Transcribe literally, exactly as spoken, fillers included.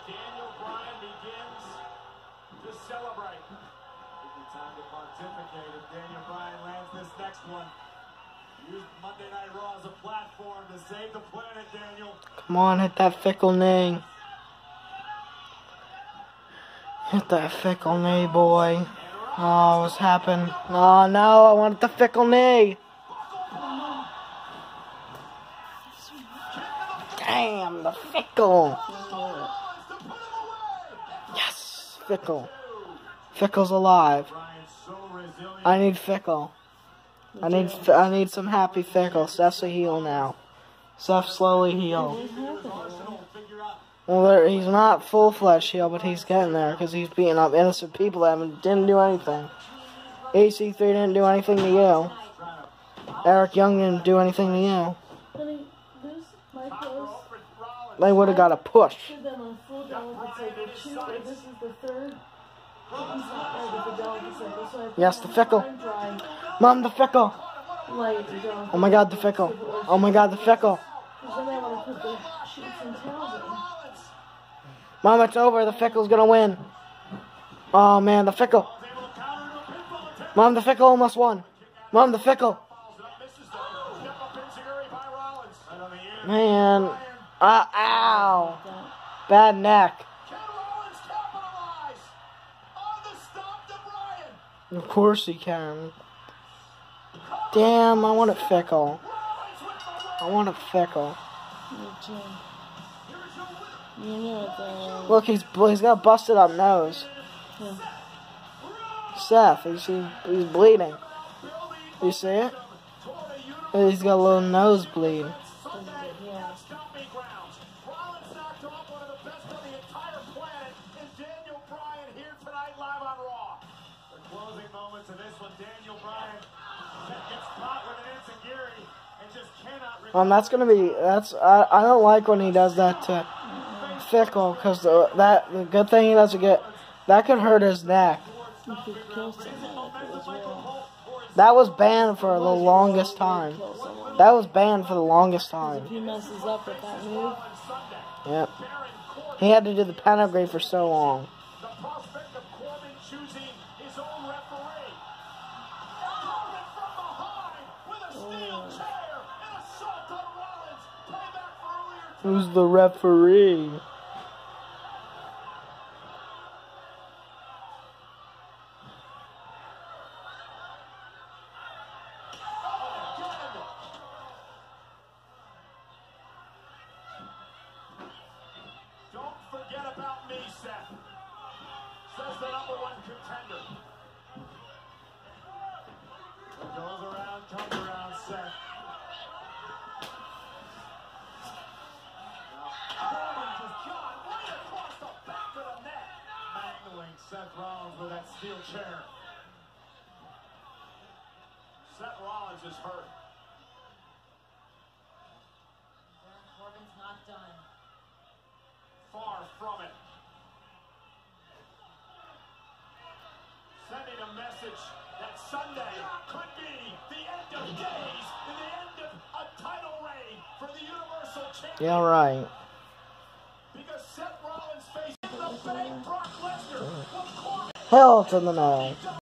Daniel Bryan begins to celebrate. It's time to pontificate if Daniel Bryan lands this next one. Use Monday Night Raw as a platform to save the planet, Daniel. Come on, hit that fickle knee. Hit that fickle knee, boy. Oh, what's happened? Oh, no, I wanted the fickle knee. Damn, the fickle. Yes, fickle. Fickle's alive. I need fickle. I need I need some happy fickle. Seth's a heel now. Seth slowly healed. Well, there, he's not full-fledged heel, but he's getting there because he's beating up innocent people that haven't, didn't do anything. E C three didn't do anything to you. Eric Young didn't do anything to you. They would have got a push. Yes, the fickle. Mom, the fickle. Oh my god, the fickle. Oh my god, the fickle. Mom, it's over. The fickle's gonna win. Oh man, the fickle. Mom, the fickle almost won. Mom, the fickle. Man. Uh, ow. Bad neck. Of course he can. Damn, I want it fickle. I want it fickle. Look, he's he's got a busted up nose. Seth, he's he's bleeding. You see it? He's got a little nosebleed. Um, that's gonna be that's I I don't like when he does that to Fickle because the that the good thing he doesn't get that could hurt his neck. That was banned for the longest time. That was banned for the longest time. If he messes up with that move. Yep. He had to do the pedigree for so long. Who's the referee? Don't forget about me, Seth. Says the number one contender. What goes around comes around, Seth. Seth Rollins with that steel chair. Seth Rollins is hurt. Baron Corbin's not done. Far from it. Sending a message that Sunday could be the end of days and the end of a title reign for the Universal Championship. Yeah, right. Because Seth Rollins faces the fake Brock Lesnar. Hell to the no.